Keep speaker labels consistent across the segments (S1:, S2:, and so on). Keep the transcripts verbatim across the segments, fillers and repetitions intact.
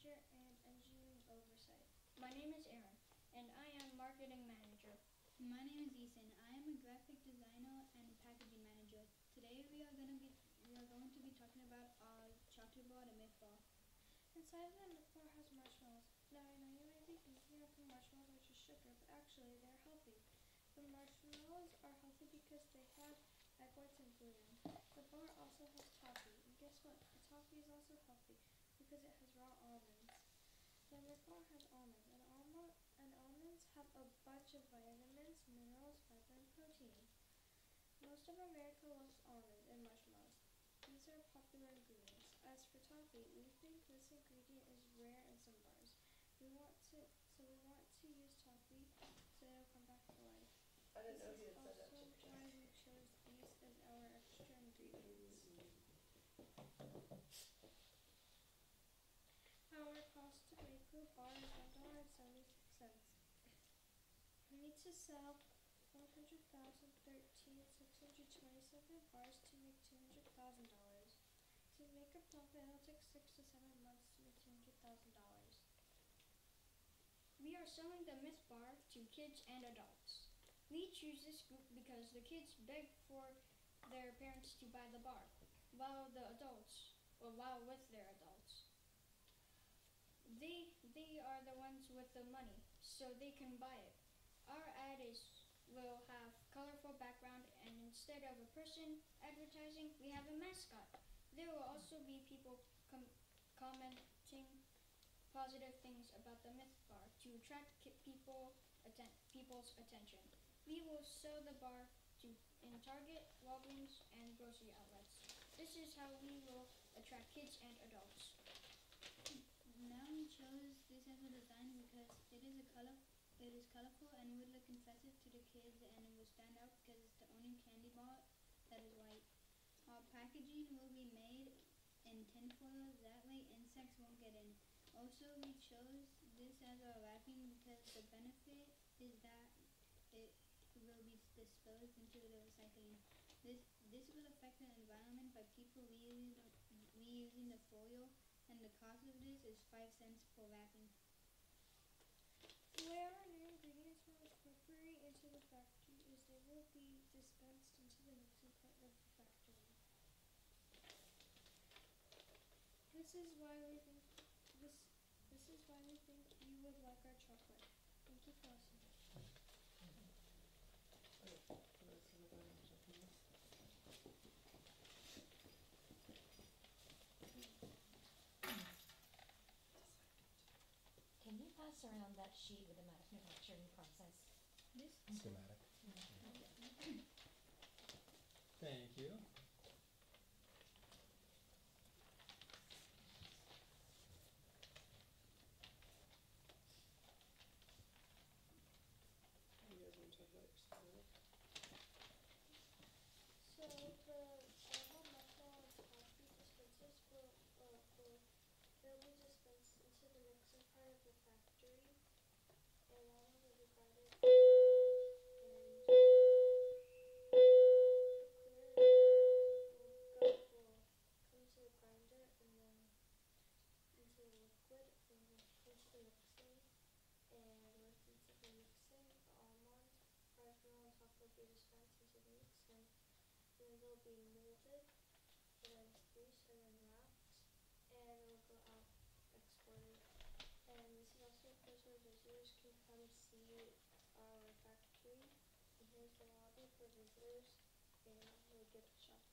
S1: manager and engineering oversight.
S2: My name is Aaron, and I am marketing manager.
S3: My name is Ethan. I am a graphic designer and packaging manager. Today we are going to be we are going to be talking about our chocolate bar, the Myth Bar.
S1: Inside of the Myth Bar has marshmallows. Now I know you might be thinking of the marshmallows are just sugar, but actually they're healthy. The marshmallows are healthy because they have egg whites included. The bar also has toffee, and guess what? The toffee is also healthy because it has raw almonds. The Myth Bar has almonds, and, almond, and almonds have a bunch of vitamins, minerals, fiber, and protein. Most of America loves almonds and marshmallows. These are popular ingredients. As for toffee, we think this ingredient is rare in some bars. We want to, so we want to use toffee so it'll come back to life.
S4: I didn't
S1: This
S4: know
S1: is
S4: he had said that
S1: also
S4: to
S1: why we chose these as our extra ingredients. Our cost to make the bar is one dollar and seventy-six cents. We need to sell one hundred thousand thirteen six hundred twenty-seven bars to make two hundred thousand dollars. To make a profit, it'll take six to seven months to make two hundred thousand dollars.
S2: We are selling the Myth Bar to kids and adults. We choose this group because the kids beg for their parents to buy the bar, while the adults, or while with their adults. They, they are the ones with the money, so they can buy it. Our ad is will have colorful background, and instead of a person advertising, we have a mascot. There will also be people com- commenting positive things about the Myth Bar to attract people atten- people's attention. We will sell the bar to in Target, Walgreens, and grocery outlets. This is how we will attract kids and adults.
S3: Now we chose this as a design because it is a color it is colorful and it would look impressive to the kids, and it will stand out because it's the only candy bar that is white. Our packaging will be made in tinfoil, that way insects won't get in. Also, we chose this as our wrapping because the benefit is that it will be disposed into the recycling. This this will affect the environment by people reusing the, reusing the foil, and the cost of this is five cents per wrapping.
S1: The way our new ingredients will incorporate into the factory is they will be dispensed into the mixing part of the factory. This is why we think this this is why we think you would like our chocolate. Thank you for listening.
S5: Can you pass around that sheet with the manufacturing process?
S3: This
S6: Schematic.
S5: Mm-hmm.
S6: Thank you.
S4: You guys want to talk about your schematic?
S1: So the Alma Metal and Toffee dispensers will, uh, will they'll be dispensed into the mixing part of the factory. Alma will be guided and the clear air will, go, will come to the grinder, and then into the liquid, and then come to the mixing. And with into the mixing, the almond, marshmallow, and top will be dispensed into the mixing. Then they'll be molded, and then squeezed, and then wrapped, and it'll go out exported. And this is also a place where visitors can come see our factory. And here's the lobby for visitors, and we'll give it a shot.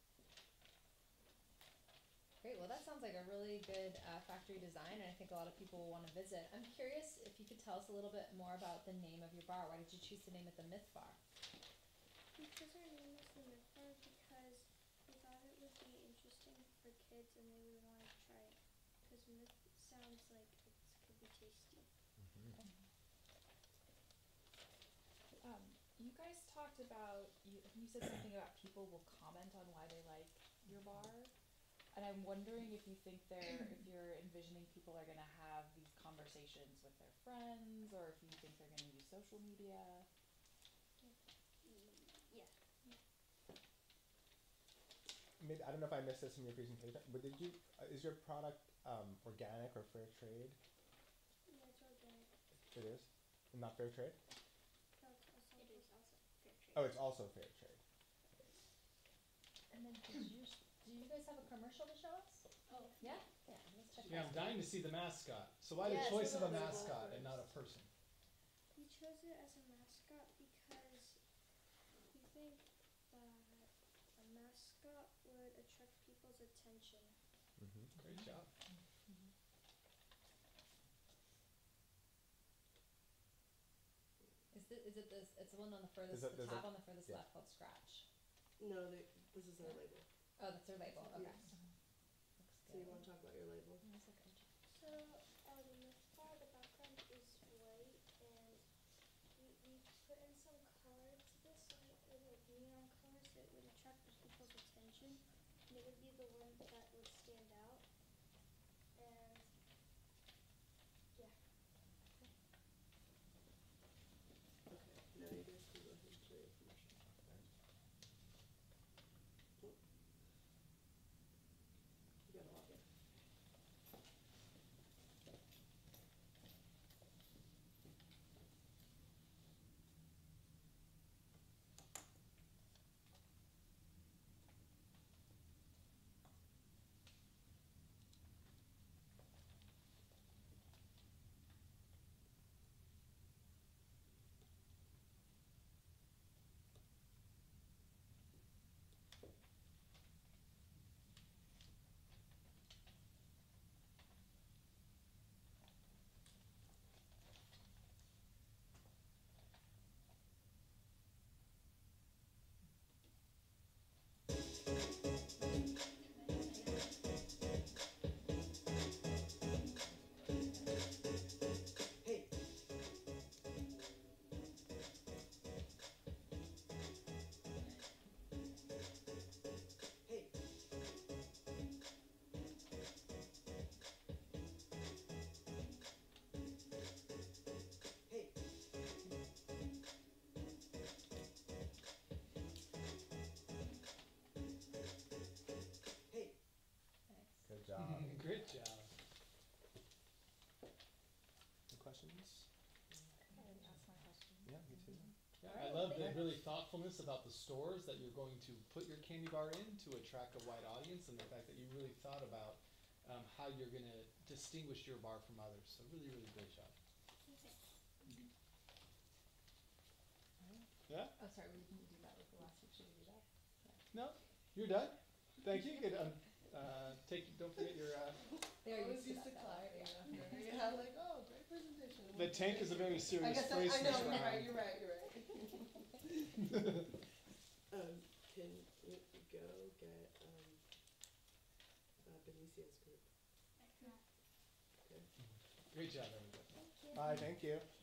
S7: Great, well that sounds like a really good uh, factory design, and I think a lot of people will want to visit. I'm curious if you could tell us a little bit more about the name of your bar. Why did you choose to name it the Myth Bar?
S1: Because our name is the Myth Bar, because we thought it would be interesting for kids and they would want to try it. Because myth sounds like it could be tasty.
S6: Mm-hmm.
S8: Um, you guys talked about, you, you said something about people will comment on why they like your bar. And I'm wondering if you think they're, if you're envisioning people are gonna have these conversations with their friends, or if you think they're gonna use social media.
S2: Yeah.
S9: maybe I don't know if I missed this in your presentation, but did you uh, is your product um, organic or fair trade?
S1: Yeah, it's organic.
S9: It is, and not fair trade.
S1: No, it's also
S2: It is also fair trade.
S9: Oh, it's also fair trade.
S7: And then did you, sh- do you guys have a commercial to show us?
S2: Oh,
S7: Yeah? Yeah, let's check
S6: Yeah,
S7: that
S6: I'm
S7: out.
S6: dying to see the mascot. So why
S4: Yeah,
S6: the choice
S4: show
S6: of a
S4: the label
S6: mascot and not a
S4: first.
S6: person?
S1: We chose it as a mascot because we think that a mascot would attract people's attention.
S9: Mm-hmm.
S6: Great job.
S7: Is it, is it this, it's the one on the furthest,
S9: it-
S7: the
S9: there's
S7: tab
S9: a-
S7: on the furthest
S9: yeah.
S7: left called Scratch.
S4: No, they, this is their label.
S7: Oh, that's their label, okay.
S4: Yes.
S7: Looks
S4: So you
S7: good.
S4: wanna talk about your label?
S7: That's a good job.
S1: So, uh, the myth bar, the background is white, and we, we put in some color to this, so it, it like neon colors that would attract the people's attention, and it would be the one that would stand out. And yeah,
S4: Okay, now you guys can go ahead and show your commercial. Oh. You got a lot there. Hey. Hey. Hey. Hey.
S7: Thanks.
S9: Good job.
S6: Great job.
S9: Any questions?
S8: I didn't ask my question.
S9: Yeah, me too.
S6: Yeah,
S7: Alright,
S6: I
S7: well,
S6: love the
S7: thank-
S6: really thoughtfulness about the stores that you're going to put your candy bar in to attract a wide audience, and the fact that you really thought about um, how you're going to distinguish your bar from others. So really, really great job. Yeah?
S7: Oh, sorry, we didn't do that with the last week, should we do that?
S6: No? You're done? Thank you. You could um, uh, take. Don't forget your. Uh,
S7: They're
S4: Always
S7: used to
S4: used to
S7: that now,
S4: clapping
S7: yeah.
S4: after. You have like, oh, great presentation.
S6: the tank is a very
S4: I
S6: serious
S4: guess I,
S6: place
S4: I
S6: in
S4: know,
S6: this
S4: you're
S6: round.
S4: right, you're right, you're right. Um, can we go get, um, uh, Benicia's group?
S6: Great job, everybody.
S9: Bye. Thank you.